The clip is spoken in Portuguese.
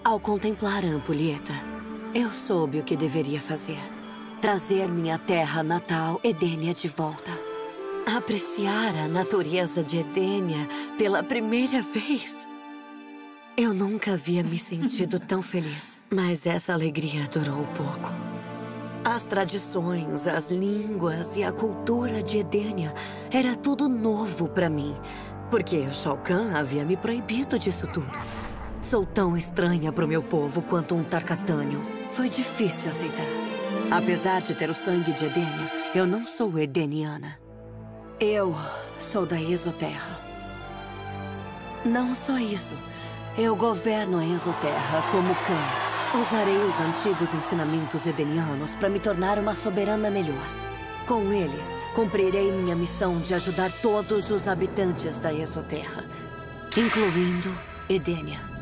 Ao contemplar a ampulheta, eu soube o que deveria fazer. Trazer minha terra natal, Edenia, de volta. Apreciar a natureza de Edenia pela primeira vez. Eu nunca havia me sentido tão feliz, mas essa alegria durou pouco. As tradições, as línguas e a cultura de Edenia era tudo novo para mim, porque o Shao Kahn havia me proibido disso tudo. Sou tão estranha para o meu povo quanto um Tarkatânio. Foi difícil aceitar. Apesar de ter o sangue de Edenia, eu não sou edeniana. Eu sou da Exoterra. Não só isso. Eu governo a Exoterra como Kahn. Usarei os antigos ensinamentos edenianos para me tornar uma soberana melhor. Com eles, cumprirei minha missão de ajudar todos os habitantes da Exoterra, incluindo Edenia.